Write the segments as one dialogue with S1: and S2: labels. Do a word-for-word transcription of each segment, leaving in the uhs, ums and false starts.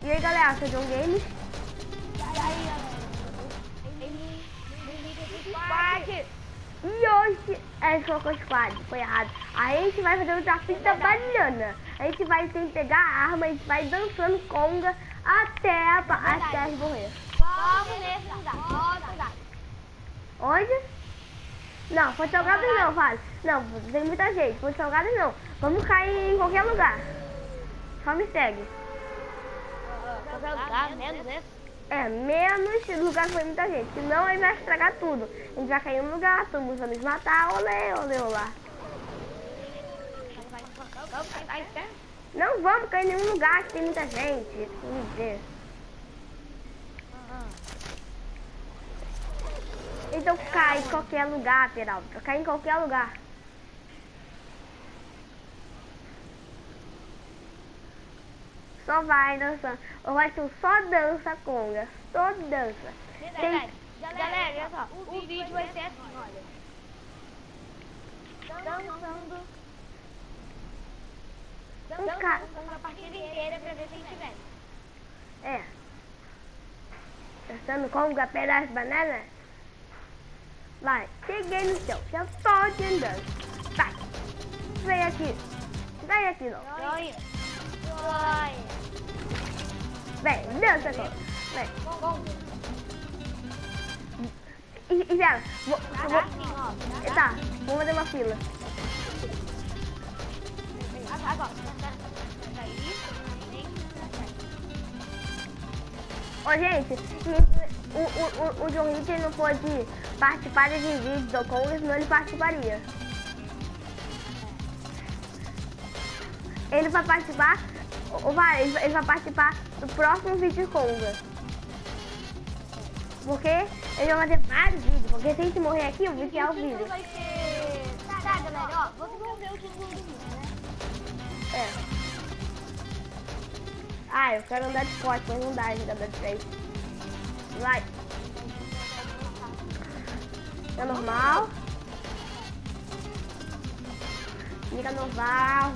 S1: E aí galera, sou o John Games.
S2: E aí galera,
S1: E hoje, é, colocou squad, foi errado. A gente vai fazer o desafio da banana. A gente vai ter que pegar a arma, a gente vai dançando conga até a até morrer.
S2: vamos nesse lugar, outro lugar.
S1: Onde? Não, foi salgado não, vale. Não, tem muita gente, foi salgado não. Vamos cair em qualquer lugar. Só me segue.
S2: Qualquer lugar, menos esse.
S1: É, menos lugar que foi muita gente, senão aí vai estragar tudo. A gente vai cair no lugar, todo mundo vai nos matar, olê, olê, olá.
S2: Vamos cair em pé?
S1: Não vamos cair em nenhum lugar que tem muita gente, me dizer. Então cai em qualquer lugar, Peralta, cai em qualquer lugar. Só vai dançando. Ou vai ser só dança, conga. Só dança.
S2: Tem... Galera, olha só. O vídeo vai ser assim, olha. Dançando.
S1: Um cara.
S2: Dançando a partida inteira pra ver se a gente vence.
S1: É. Dançando conga, pedaço, banana. Vai. Cheguei no céu. Já tô andando. Vai. Vem aqui. Vem aqui, não.
S2: Vai. Vai.
S1: Vem, dança, conga. Vem. E, e já, vou, vou, vou, tá, vamos fazer uma fila.
S2: Agora,
S1: Ô gente, o, o, o, o John Hitler não pôde participar desse vídeo do Conga, senão ele participaria. Ele vai participar, ou vai, ele vai, ele vai participar do próximo vídeo de Conga. Porque ele vai fazer vários vídeos, porque se a gente morrer aqui, eu vou criar o vídeo.
S2: Vai ser... Tá, galera, ó, vocês vão ver o título do vídeo, né?
S1: É. Ah, eu quero andar de forte, mas não dá jogador de três. Vai. É normal. Liga normal.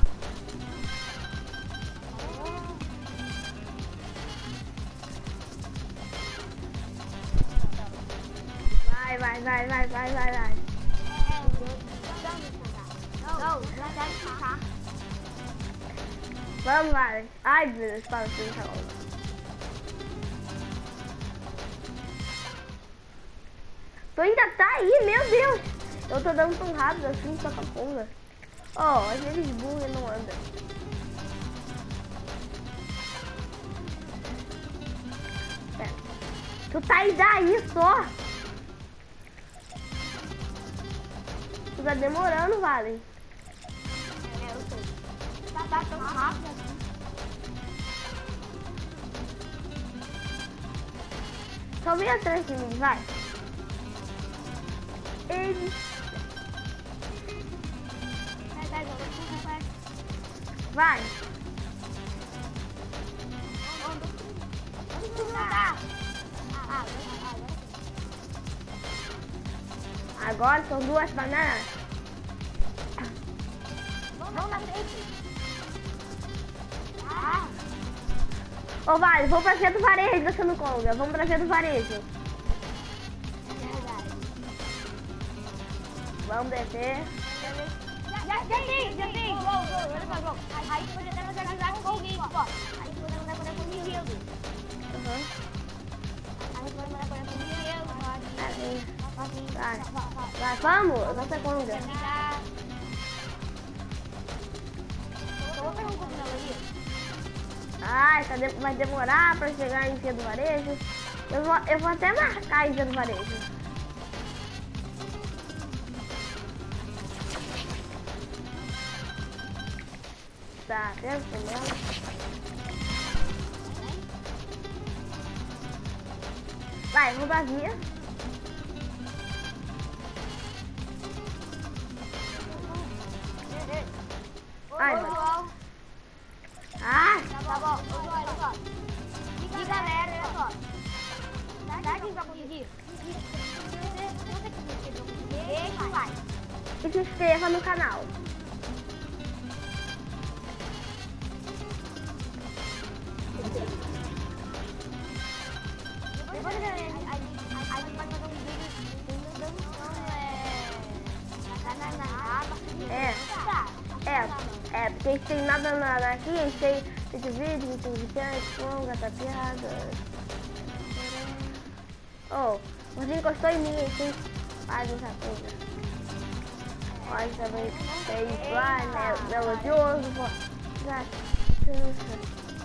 S1: Vai, vai, vai, vai, vai, vai, vai.
S2: Não, já deve ficar.
S1: Vamos, vai. Ai, meu Deus, para tudo essa onda. Tu ainda tá aí, meu Deus. Eu tô dando tão rápido assim, só com a conga. Ó, oh, às vezes burro e não anda. Pera. Tu tá aí daí só. Tu tá demorando, Vale.
S2: É, eu sei. Tá, tá tão rápido assim.
S1: Só vem atrás de mim, vai. Ele...
S2: Vai, vai, vai.
S1: Vai.
S2: Onde tu tá? Ah,
S1: agora são duas bananas.
S2: vamos na frente. Ah.
S1: Ô, Vale, vamos pra cima do varejo dançando conga. Vamos pra cima do varejo.
S2: É verdade.
S1: Vamos descer.
S2: Já, já tem, já tem. Gol, gol, olha só, gol. Aí você pode até fazer amizade com alguém, ó. Aí você pode mandar conectar comigo.
S1: Uhum.
S2: Aí você pode mandar conectar comigo.
S1: Vai, vai, vamos, dança conga.
S2: Vou pegar um pouco da ali.
S1: Ai, tá de... vai demorar pra chegar em Via do Varejo. Eu vou, eu vou até marcar em Via do Varejo. Tá, vendo mesmo? Vai, vamos pra via. Ai,
S2: Oi, João.
S1: Ah!
S2: Tá bom, ô, João, olha só. E galera, olha só. Dá aqui pra conseguir. Deixa o like.
S1: E se inscreva no canal. porque a gente tem nada na, na aqui, a gente tem, tem de vídeo, a gente tem viciante, conga, tapeada. Oh, você encostou em mim, assim, faz essa coisa. Olha também, tem igual, né, melodioso, pô. Já, cansa.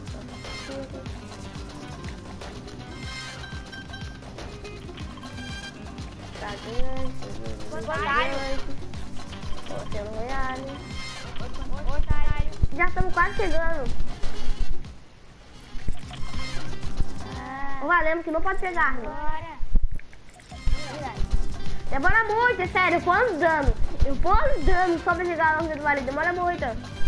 S1: Tá grande, você não reale. Já estamos quase chegando. Ah. Valendo que não pode pegar, né? Demora muito, é sério, eu vou andando. Eu vou andando só pra chegar lá no vale, demora muito.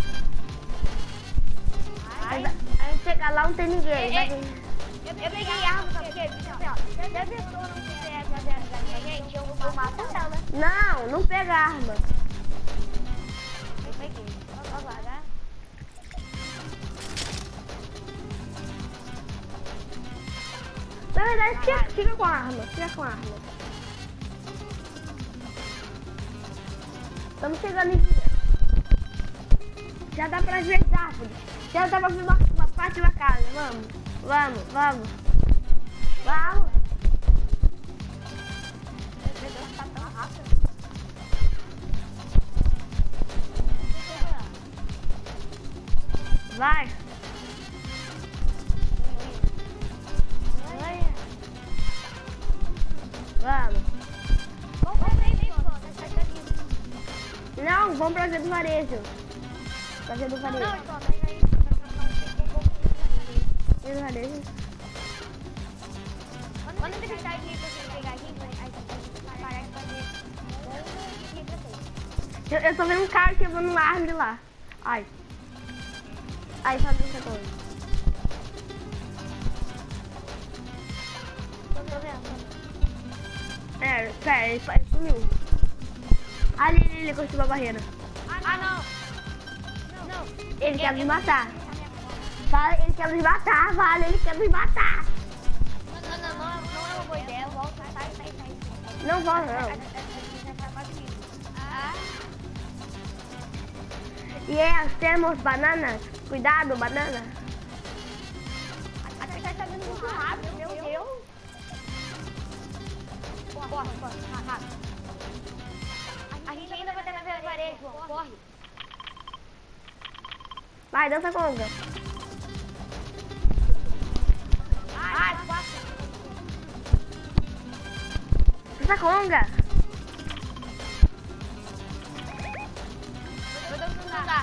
S1: Ai. Aí chegar lá não tem ninguém.
S2: É, é, eu, eu peguei arma, sabe por quê? Assim, ó, se a pessoa não quiser fazer a gente, eu vou matar ela.
S1: Não, não pega arma.
S2: Eu peguei. Olha lá, né?
S1: Na verdade, fica, fica com a arma, fica com a arma. Estamos chegando em dia. Já dá pra ver as árvores. Já dá pra ver uma, uma parte da casa. Vamos, vamos, vamos. Vamos.
S2: Meu Deus, tá tão rápido.
S1: Vai. Vamos. Não, vamos trazer do varejo. Trazer do varejo.
S2: Não, então, aí vai ficar um pouco de
S1: do varejo.
S2: Quando você ficar aqui, você pegar aqui, aí parece fazer.
S1: Eu, eu tô vendo um cara quebrando uma árvore lá. Ai. Ai, só deixa coisa.
S2: Tô vendo.
S1: É, pera, ele, ele sumiu. Ali, ele, ele construiu a barreira.
S2: Ah, não. Não.
S1: Ele quer nos matar. Fala, ele quer nos matar, vale, ele quer nos matar.
S2: Não, não, não, não, não é uma boa ideia. Volta, sai, sai, sai.
S1: Não volta, não.
S2: Ah.
S1: E é, temos bananas. Cuidado, banana.
S2: A pessoa tá vindo muito rápido, meu Deus. Corre, corre, rápido. A gente ainda vai ter na varejo, João. Corre.
S1: Vai, dança conga.
S2: Ai, quatro.
S1: Dança conga.
S2: Vou dançar.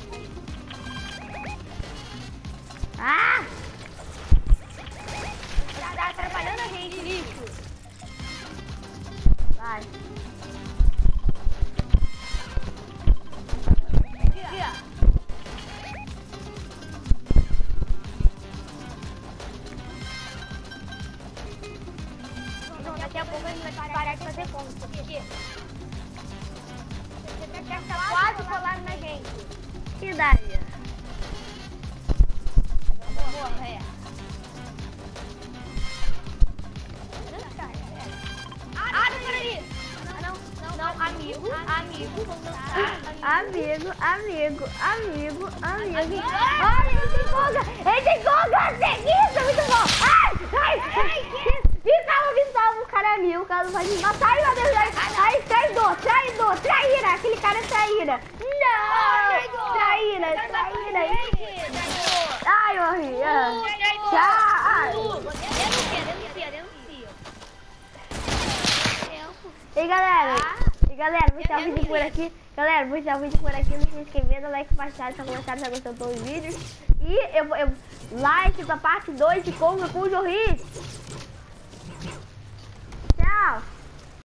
S1: Ah!
S2: Tá atrapalhando a gente, lixo.
S1: Vai.
S2: Daqui a pouco a gente vai parar de fazer conta, porque você tá quase colado na gente.
S1: Que ideia.
S2: Boa, é. Ah, não, peraí. Ah, não, não, não, amigo, amigo, vamos dançar.
S1: Amigo, amigo, amigo, amigo. Olha, ele tem conga. Ele tem conga. Isso, muito bom. Ai, ai, ai. Me salva, me salva, o cara é meu, o cara não vai me matar. Ai, meu Deus, ai, ai, traidor, traidor, traíra, aquele cara é traíra. Não, traíra, traíra. Ai, morri. Tchau.
S2: Denuncia, denuncia, denuncia.
S1: E galera, e galera, vou deixar o vídeo por aqui. Galera, vou deixar o vídeo por aqui, não se inscrever, dá like, compartilhar, tá comentário, tá gostando dos vídeos. E eu vou, eu, like pra parte dois de Conga com o Jorri. Tchau.